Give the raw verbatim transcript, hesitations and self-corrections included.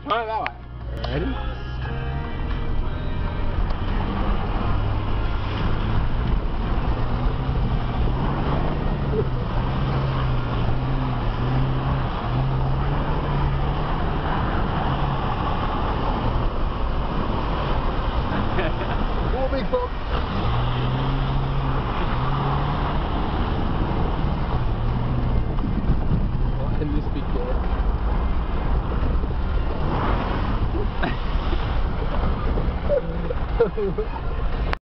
Alright, that way. Ready? Go big folks. What can this be called?